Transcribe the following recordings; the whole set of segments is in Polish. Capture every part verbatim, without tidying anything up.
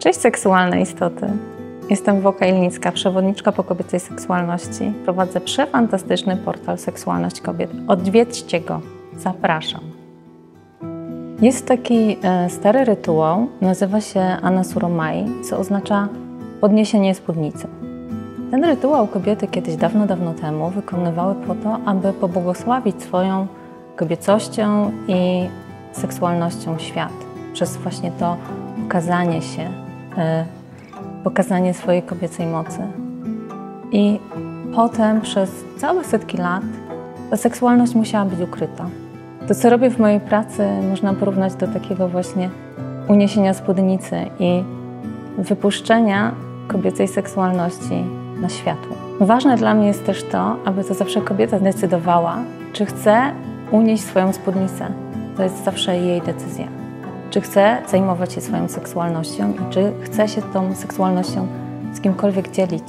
Cześć seksualne istoty. Jestem Woka Ilnicka, przewodniczka po kobiecej seksualności. Prowadzę przefantastyczny portal Seksualność Kobiet. Odwiedźcie go. Zapraszam. Jest taki e, stary rytuał, nazywa się Anasuromai, co oznacza podniesienie spódnicy. Ten rytuał kobiety kiedyś dawno, dawno temu wykonywały po to, aby pobłogosławić swoją kobiecością i seksualnością świat. Przez właśnie to pokazanie się, e, pokazanie swojej kobiecej mocy. I potem przez całe setki lat ta seksualność musiała być ukryta. To, co robię w mojej pracy, można porównać do takiego właśnie uniesienia spódnicy i wypuszczenia kobiecej seksualności na światło. Ważne dla mnie jest też to, aby to zawsze kobieta zdecydowała, czy chce unieść swoją spódnicę. To jest zawsze jej decyzja. Czy chce zajmować się swoją seksualnością i czy chce się tą seksualnością z kimkolwiek dzielić.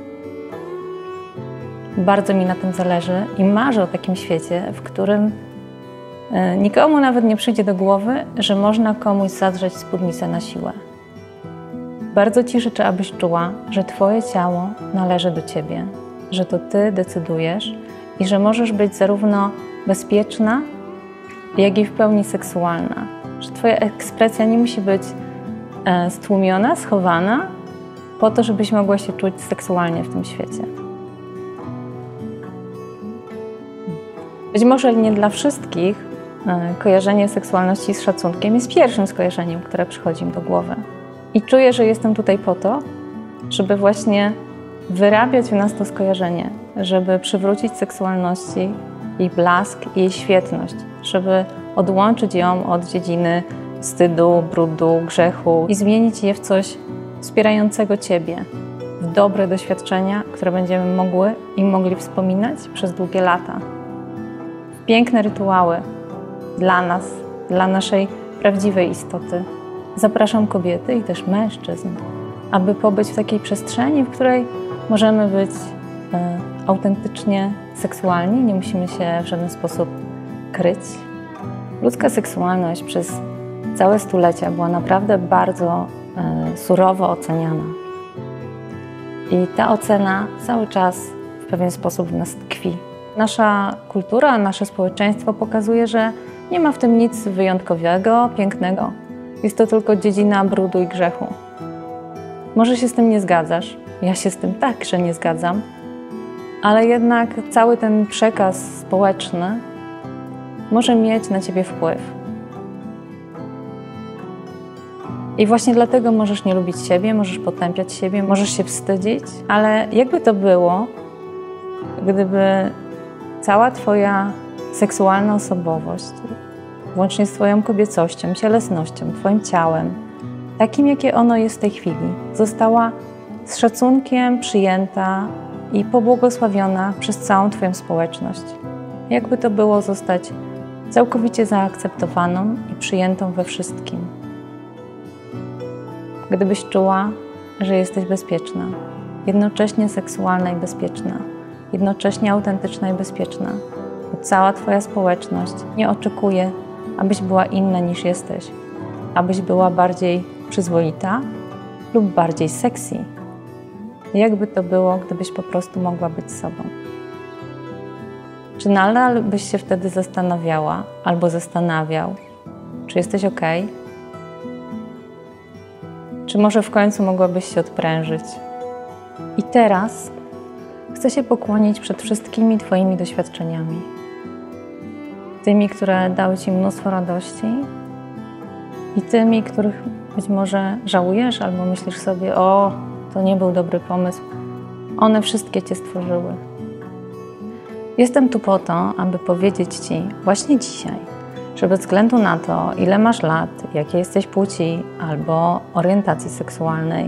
Bardzo mi na tym zależy i marzę o takim świecie, w którym nikomu nawet nie przyjdzie do głowy, że można komuś zadrzeć spódnicę na siłę. Bardzo Ci życzę, abyś czuła, że Twoje ciało należy do Ciebie, że to Ty decydujesz i że możesz być zarówno bezpieczna, jak i w pełni seksualna. Że Twoja ekspresja nie musi być e, stłumiona, schowana, po to, żebyś mogła się czuć seksualnie w tym świecie. Być może nie dla wszystkich e, kojarzenie seksualności z szacunkiem jest pierwszym skojarzeniem, które przychodzi mi do głowy. I czuję, że jestem tutaj po to, żeby właśnie wyrabiać w nas to skojarzenie, żeby przywrócić seksualności jej blask i jej świetność, żeby odłączyć ją od dziedziny wstydu, brudu, grzechu i zmienić je w coś wspierającego Ciebie, w dobre doświadczenia, które będziemy mogły i mogli wspominać przez długie lata. W piękne rytuały dla nas, dla naszej prawdziwej istoty. Zapraszam kobiety i też mężczyzn, aby pobyć w takiej przestrzeni, w której możemy być e, autentycznie seksualni, nie musimy się w żaden sposób kryć. Ludzka seksualność przez całe stulecia była naprawdę bardzo e, surowo oceniana. I ta ocena cały czas w pewien sposób w nas tkwi. Nasza kultura, nasze społeczeństwo pokazuje, że nie ma w tym nic wyjątkowego, pięknego. Jest to tylko dziedzina brudu i grzechu. Może się z tym nie zgadzasz, ja się z tym także nie zgadzam, ale jednak cały ten przekaz społeczny może mieć na Ciebie wpływ. I właśnie dlatego możesz nie lubić siebie, możesz potępiać siebie, możesz się wstydzić, ale jakby to było, gdyby cała Twoja seksualna osobowość, włącznie z Twoją kobiecością, cielesnością, Twoim ciałem, takim jakie ono jest w tej chwili, została z szacunkiem przyjęta i pobłogosławiona przez całą Twoją społeczność. Jakby to było zostać całkowicie zaakceptowaną i przyjętą we wszystkim. Gdybyś czuła, że jesteś bezpieczna, jednocześnie seksualna i bezpieczna, jednocześnie autentyczna i bezpieczna, bo cała Twoja społeczność nie oczekuje, abyś była inna niż jesteś, abyś była bardziej przyzwoita lub bardziej sexy. Jakby to było, gdybyś po prostu mogła być sobą. Czy nadal byś się wtedy zastanawiała albo zastanawiał, czy jesteś ok? Czy może w końcu mogłabyś się odprężyć? I teraz chcę się pokłonić przed wszystkimi Twoimi doświadczeniami. Tymi, które dały Ci mnóstwo radości i tymi, których być może żałujesz albo myślisz sobie, o, to nie był dobry pomysł. One wszystkie Cię stworzyły. Jestem tu po to, aby powiedzieć Ci właśnie dzisiaj, że bez względu na to, ile masz lat, jakiej jesteś płci albo orientacji seksualnej,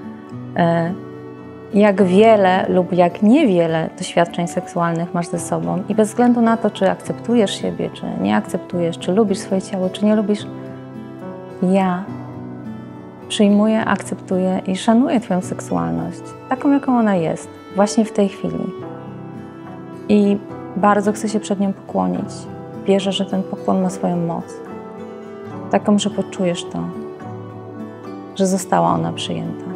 jak wiele lub jak niewiele doświadczeń seksualnych masz ze sobą i bez względu na to, czy akceptujesz siebie, czy nie akceptujesz, czy lubisz swoje ciało, czy nie lubisz, ja przyjmuję, akceptuję i szanuję Twoją seksualność, taką jaką ona jest, właśnie w tej chwili. I bardzo chcę się przed nią pokłonić. Wierzę, że ten pokłon ma swoją moc. Taką, że poczujesz to. że została ona przyjęta.